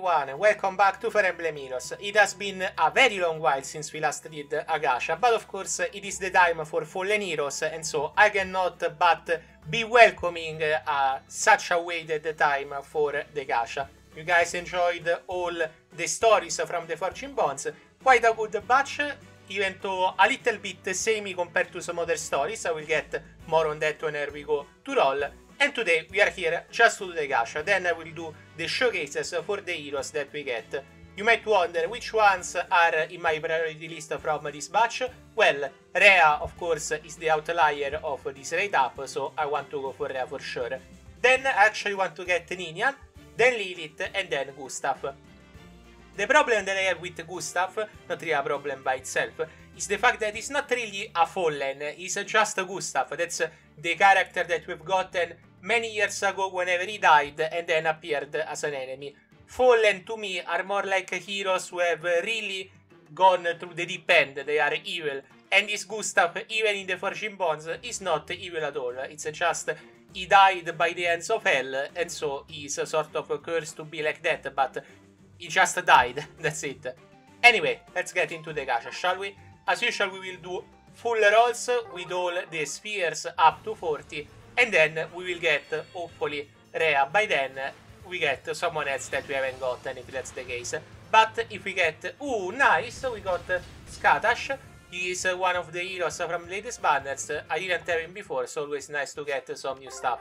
everyone, welcome back to Fire Emblem Heroes. It has been a very long while since we last did a gacha, but of course it is the time for Fallen Heroes, and so I cannot but be welcoming such a waited time for the gacha. You guys enjoyed all the stories from the Forging Bonds, quite a good batch, even though a little bit samey compared to some other stories. I will get more on that whenever we go to roll. And today we are here just to do the gacha, then I will do the showcases for the heroes that we get. You might wonder which ones are in my priority list from this batch. Well, Rhea of course is the outlier of this rate up, so I want to go for Rhea for sure. Then I actually want to get Ninian, then Lilith, and then Gustav. The problem that I have with Gustav, not really a problem by itself, is the fact that he's not really a Fallen, he's just a Gustav. That's the character that we've gotten many years ago whenever he died and then appeared as an enemy. Fallen to me are more like heroes who have really gone through the deep end, they are evil. And this Gustav, even in the Forging Bonds, is not evil at all. It's just he died by the hands of hell, and so he's sort of cursed to be like that, but he just died, that's it. Anyway, let's get into the gacha, shall we? As usual, we will do full rolls with all the spheres up to 40, and then we will get, hopefully, Rhea. By then, we get someone else that we haven't gotten, if that's the case. But if we get... Ooh, nice! We got Skatash. He is one of the heroes from the latest banners. I didn't have him before, so always nice to get some new stuff.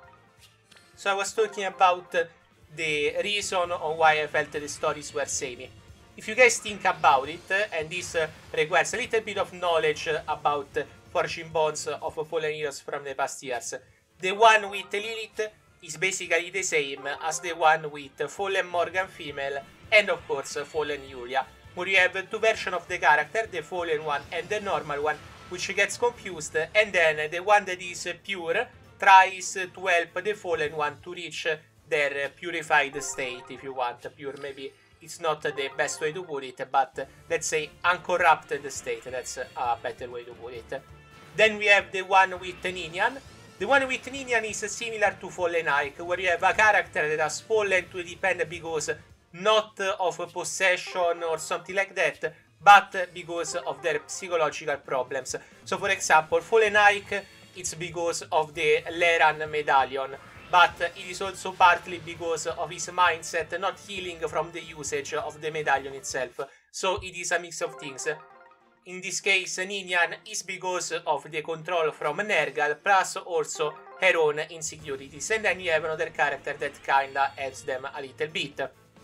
So I was talking about the reason on why I felt the stories were samey. If you guys think about it, and this requires a little bit of knowledge about Forging Bonds of Fallen Heroes from the past years, the one with Lilith is basically the same as the one with Fallen Morgan female and of course Fallen Julia, where you have two versions of the character, the Fallen one and the normal one, which gets confused, and then the one that is pure tries to help the Fallen one to reach their purified state, if you want. Pure maybe it's not the best way to put it, but let's say uncorrupted state, that's a better way to put it. Then we have the one with Ninian. The one with Ninian is similar to Fallen Ike, where you have a character that has fallen to the end because not of possession or something like that, but because of their psychological problems. So for example, Fallen Ike, it's because of the Leran medallion, but it is also partly because of his mindset not healing from the usage of the medallion itself. So it is a mix of things. In this case, Ninian is because of the control from Nergal, plus also her own insecurities. And then you have another character that kinda helps them a little bit.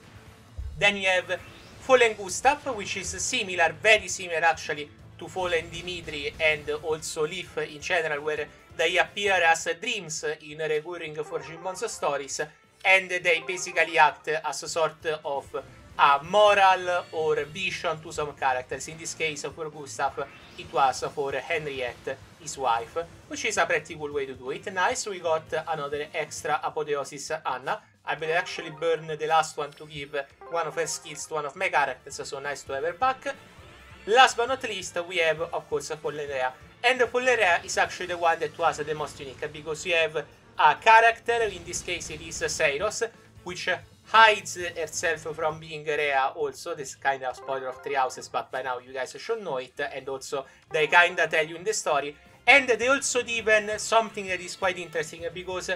Then you have Fallen Gustav, which is similar, very similar actually, to Fallen Dimitri and also Leaf in general, where they appear as dreams in recurring Forging Bonds stories, and they basically act as a sort of a moral or vision to some characters. In this case, for Gustav, it was for Henriette, his wife, which is a pretty cool way to do it. Nice, we got another extra Apotheosis Anna. I will actually burn the last one to give one of her skills to one of my characters, so nice to have her back. Last but not least, we have, of course, Fallen Rhea. And Fallen Rhea is actually the one that was the most unique, because you have a character, in this case it is Seiros, which hides herself from being Rhea also. This kind of spoiler of Three Houses, but by now you guys should know it, and also they kinda tell you in the story. And they also given something that is quite interesting, because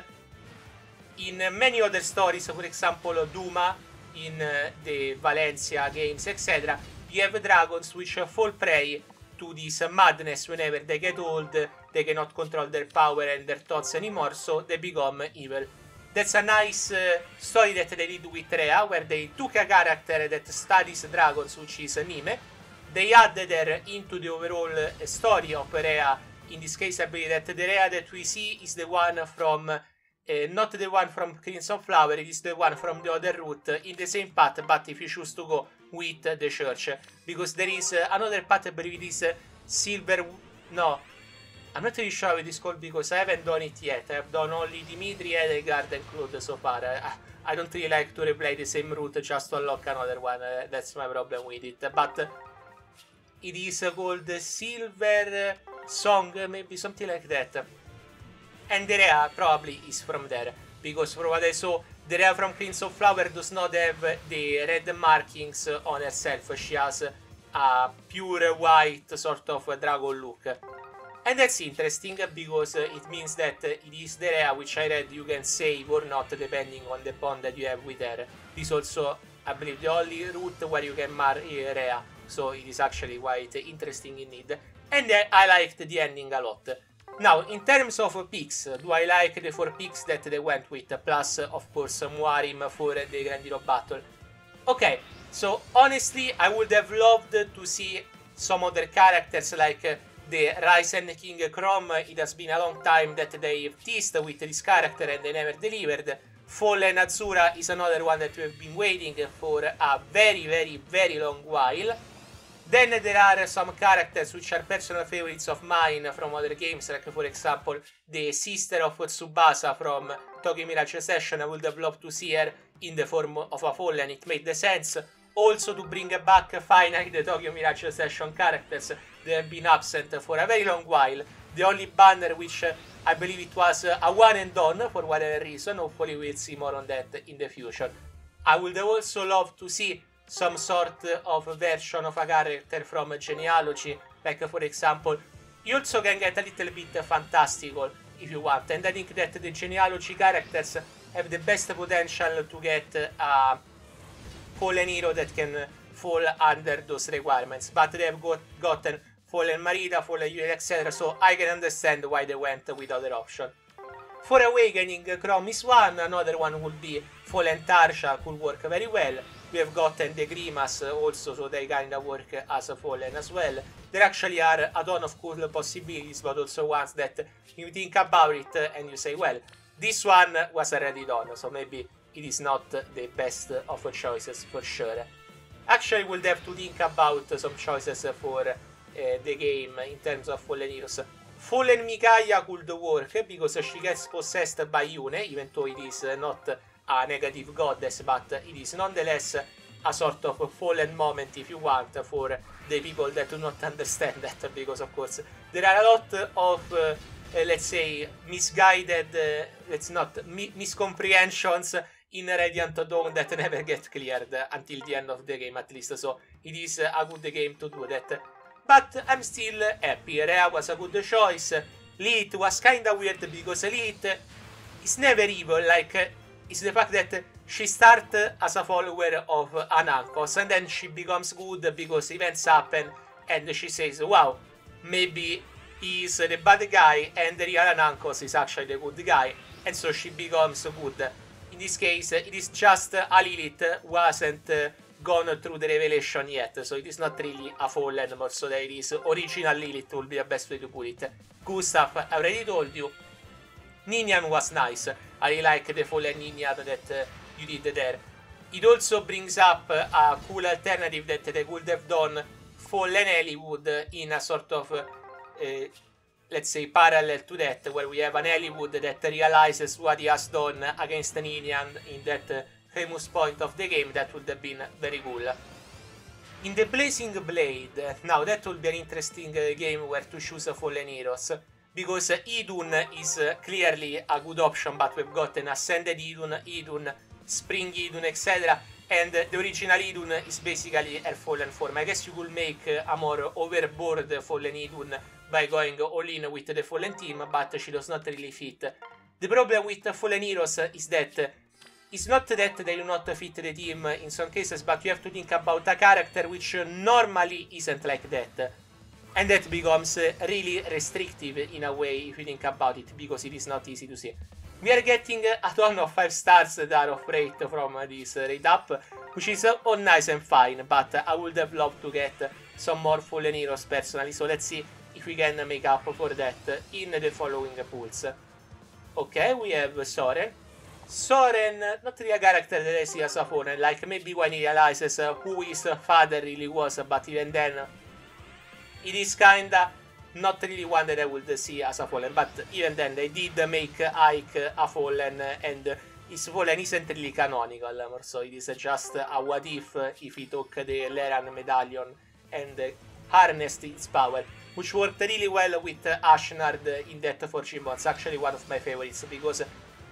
in many other stories, for example Duma, in the Valencia games, etc., you have dragons which fall prey to this madness whenever they get old, they cannot control their power and their thoughts anymore, so they become evil. That's a nice story that they did with Rhea, where they took a character that studies dragons, which is Mime. They added her into the overall story of Rhea. In this case, I believe that the Rhea that we see is the one from... not the one from Crimson Flower, it is the one from the other route, in the same path, but if you choose to go with the church. Because there is another path, I believe it is Silver... No, I'm not really sure how it is called, because I haven't done it yet. I have done only Dimitri, Edelgard, and Claude so far. I don't really like to replay the same route just to unlock another one. That's my problem with it. But it is called Silver Song, maybe something like that. And the Rhea probably is from there, because from what I saw, The Rhea from Crimson Flower does not have the red markings on herself. She has a pure white sort of dragon look. And that's interesting because it means that it is the Rhea which I read you can save or not depending on the bond that you have with her. This also, I believe, the only route where you can marry Rhea. So it is actually quite interesting indeed. And I liked the ending a lot. Now, in terms of picks, do I like the 4 picks that they went with? Plus, of course, Muarim for the Grand Hero Battle. Okay, so honestly, I would have loved to see some other characters like the Ryzen King Chrome. It has been a long time that they've teased with this character and they never delivered. Fallen Azura is another one that we have been waiting for a very long while. Then there are some characters which are personal favorites of mine from other games, like for example the sister of Tsubasa from Tokyo Mirage Session. I would have loved to see her in the form of a Fallen, it made the sense. Also to bring back finally the Tokyo Mirage Session characters that have been absent for a very long while. The only banner which I believe it was a one and done for whatever reason. Hopefully we'll see more on that in the future. I would have also loved to see some sort of version of a character from Genealogy, like for example, you also can get a little bit fantastical if you want, and I think that the Genealogy characters have the best potential to get a Fallen hero that can fall under those requirements, but they have gotten Fallen Marita, Fallen Yuri, etc., so I can understand why they went with other options. For Awakening, Chrome is one, another one would be Fallen Tarsha, could work very well. We have gotten the Grimace also, so they kinda work as a Fallen as well. There actually are a ton of cool possibilities, but also ones that you think about it and you say, well, this one was already done, so maybe it is not the best of choices for sure. Actually, we'll have to think about some choices for the game in terms of Fallen heroes. Fallen Micaiah could work because she gets possessed by Yune, even though it is not a negative goddess, but it is nonetheless a sort of fallen moment, if you want, for the people that do not understand that, because of course there are a lot of let's say misguided, miscomprehensions in Radiant Dawn that never get cleared until the end of the game, at least, so it is a good game to do that. But I'm still happy. Rhea was a good choice. Lilith was kinda weird because Lilith is never evil, like, it's the fact that she starts as a follower of Anankos and then she becomes good because events happen and she says, wow, maybe he's the bad guy and the real Anankos is actually the good guy, and so she becomes good. In this case, it is just a Lilith who hasn't gone through the revelation yet, so it is not really a Fallen, but so that it is original Lilith would be the best way to put it. Gustav, I already told you. Ninian was nice. I really like the Fallen Ninian that you did there. It also brings up a cool alternative that they could have done Fallen Eliwood in a sort of, let's say, parallel to that, where we have an Eliwood that realizes what he has done against Ninian in that famous point of the game. That would have been very cool. In the Blazing Blade, now that would be an interesting game where to choose Fallen heroes, because Idun is clearly a good option, but we've gotten Ascended Idun, Idun, Spring Idun, etc. And the original Idun is basically her Fallen form. I guess you could make a more overboard Fallen Idun by going all in with the Fallen team, but she does not really fit. The problem with Fallen heroes is that it's not that they do not fit the team in some cases, but you have to think about a character which normally isn't like that. And that becomes really restrictive in a way if you think about it, because it is not easy to see. We are getting a ton of 5 stars that are of rate from this rate up, which is all nice and fine, but I would have loved to get some more Fallen heroes personally, so let's see if we can make up for that in the following pools. Okay, we have Soren. Soren, not really a character that I see as a Fallen, like maybe when he realizes who his father really was, but even then it is kinda not really one that I would see as a Fallen, but even then they did make Ike a Fallen, and his Fallen isn't really canonical, so it is just a what if he took the Leran medallion and harnessed its power, which worked really well with Ashnard in that Fortune Bonds, actually one of my favorites, because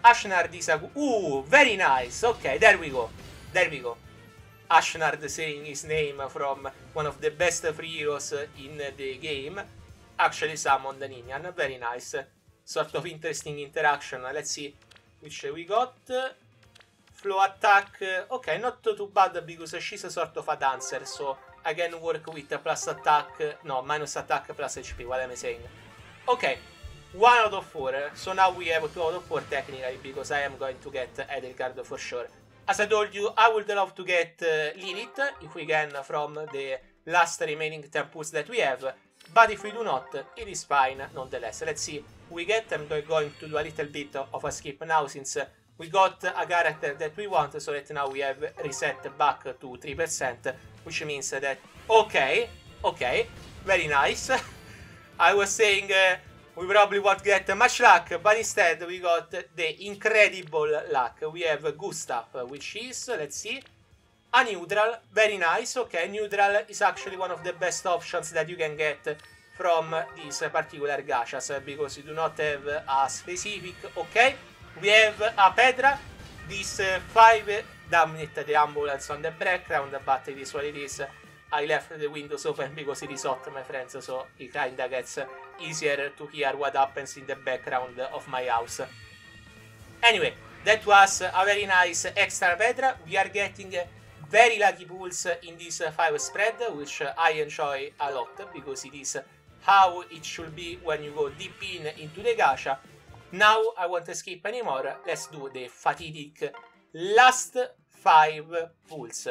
Ashnard is a... very nice. Okay, there we go. There we go. Ashnard saying his name from one of the best free heroes in the game. Actually summoned Ninian. Very nice. Sort of interesting interaction. Let's see which we got. Flow attack. Okay, not too bad because she's a sort of a dancer. So I can work with plus attack. No, minus attack plus HP. What am I saying? Okay. 1 out of 4. So now we have 2 out of 4 technically because I am going to get Edelgard for sure. As I told you, I would love to get Lilith, if we can, from the last remaining 10 pulls that we have. But if we do not, it is fine nonetheless. Let's see who we get. I'm going to do a little bit of a skip now since we got a character that we want. So that now we have reset back to 3%, which means that... Okay, very nice. I was saying... we probably won't get much luck, but instead we got the incredible luck. We have Gustav, which is, let's see, a neutral. Very nice. Okay, neutral is actually one of the best options that you can get from these particular gachas, because you do not have a specific. Okay, we have a Petra. This 5, damn it, the ambulance on the background, but it is what it is. I left the windows open because it is hot, my friends, so it kinda gets easier to hear what happens in the background of my house. Anyway, that was a very nice extra Petra. We are getting very lucky pulls in this 5 spread, which I enjoy a lot because it is how it should be when you go deep into the gacha. Now I won't skip anymore. Let's do the fatidic last 5 pulls.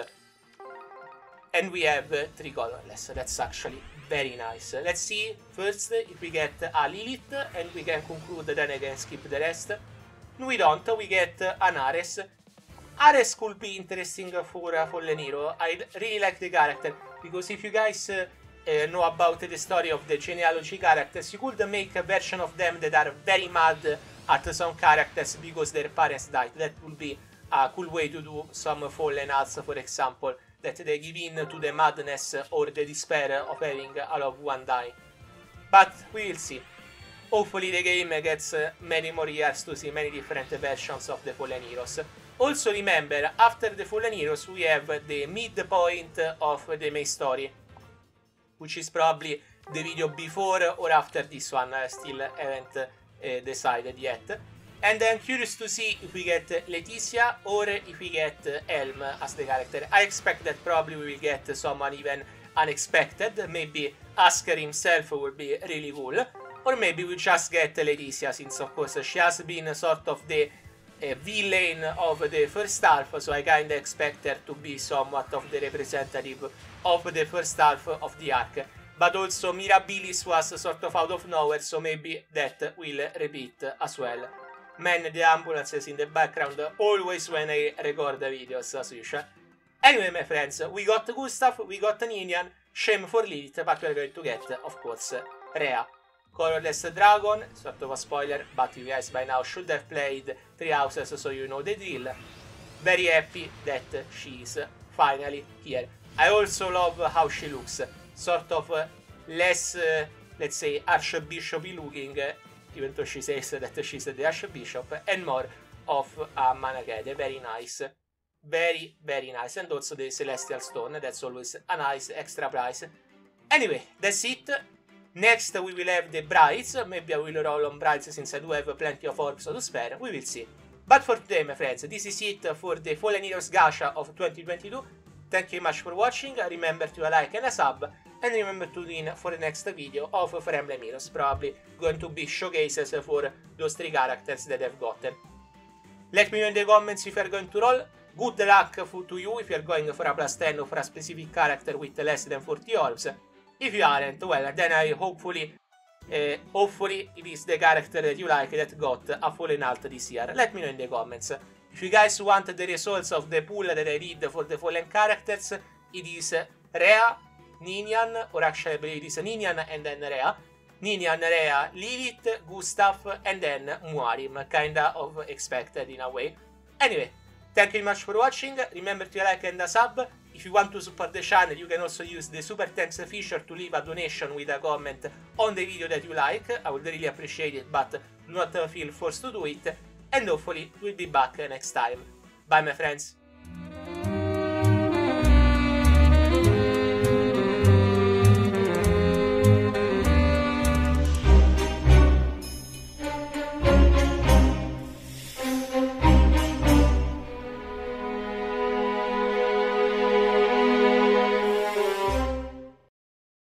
And we have 3 colorless. That's actually very nice. Let's see first if we get a Lilith and we can conclude, then I can skip the rest. We don't. We get an Ares. Ares could be interesting for Fallen Hero. I really like the character because if you guys know about the story of the genealogy characters, you could make a version of them that are very mad at some characters because their parents died. That would be a cool way to do some Fallen Hearts, for example, that they give in to the madness or the despair of having a loved one die. But we will see. Hopefully the game gets many more years to see many different versions of the Fallen Heroes. Also remember, after the Fallen Heroes we have the midpoint of the main story, which is probably the video before or after this one. I still haven't decided yet. And I'm curious to see if we get Leticia or if we get Helm as the character. I expect that probably we will get someone even unexpected. Maybe Asker himself would be really cool. Or maybe we just get Leticia, since of course she has been sort of the villain of the first half. So I kinda expect her to be somewhat of the representative of the first half of the arc. But also Mirabilis was sort of out of nowhere, so maybe that will repeat as well. Man, the ambulances in the background always when I record the videos, as usual. Anyway, my friends, we got Gustav, we got Ninian, shame for Lilith, but we're going to get, of course, Rhea. Colorless Dragon, sort of a spoiler, but you guys by now should have played 3 houses, so you know the drill. Very happy that she is finally here. I also love how she looks, sort of less, let's say, archbishop-y looking, even though she says that she's the Archbishop, and more of a Managede. Very nice. Very, very nice. And also the Celestial Stone, that's always a nice extra price. Anyway, that's it. Next we will have the Brides. Maybe I will roll on Brides since I do have plenty of orbs to spare. We will see. But for today, my friends, this is it for the Fallen Heroes Gacha of 2022. Thank you very much for watching. Remember to like and a sub. And remember to tune in for the next video of Fire Emblem Heroes. Probably going to be showcases for those 3 characters that I've gotten. Let me know in the comments if you're going to roll. Good luck to you if you're going for a +10 or for a specific character with less than 40 orbs. If you aren't, well, then I hopefully it is the character that you like that got a Fallen Alt this year. Let me know in the comments. If you guys want the results of the pool that I did for the Fallen characters, it is Rhea, Ninian, or actually I believe it is Ninian and then Rhea. Ninian, Rhea, Lilith, Gustav, and then Muarim. Kinda of expected in a way. Anyway, thank you very much for watching. Remember to like and a sub. If you want to support the channel, you can also use the Super Thanks feature to leave a donation with a comment on the video that you like. I would really appreciate it, but do not feel forced to do it. and hopefully we'll be back next time. Bye my friends.